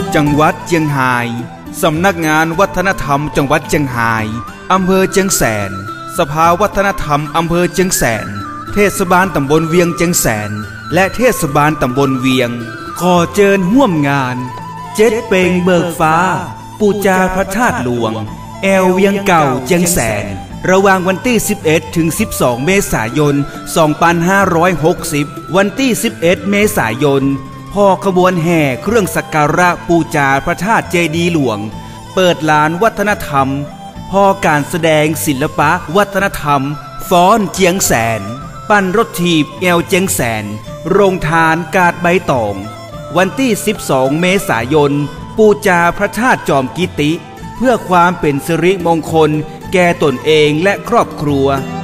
จังหวัดเจียงไฮ้สำนักงานวัฒนธรรมจังหวัดเจียงไฮ้อำเภอเจียงแสนสภาวัฒนธรรมอำเภอเจียงแสนเทศบาลตำบลเวียงเจียงแสนและเทศบาลตำบลเวียงขอเชิญร่วมงานเจ็ดเปงเบิกฟ้าปูจาพระธาตุหลวงแอวเวียงเก่าเจียงแสนระหว่างวันที่11ถึง12เมษายน2560วันที่11เมษายนพ่อขบวนแห่เครื่องสักการะปูจาพระธาตุเจดีย์หลวงเปิดลานวัฒนธรรมพ่อการแสดงศิลปะวัฒนธรรมฟ้อนเจียงแสนปั่นรถถีบแอวเจียงแสนโรงทานกาดใบตองวันที่12เมษายนปูจาพระธาตุจอมกิติเพื่อความเป็นสิริมงคลแก่ตนเองและครอบครัว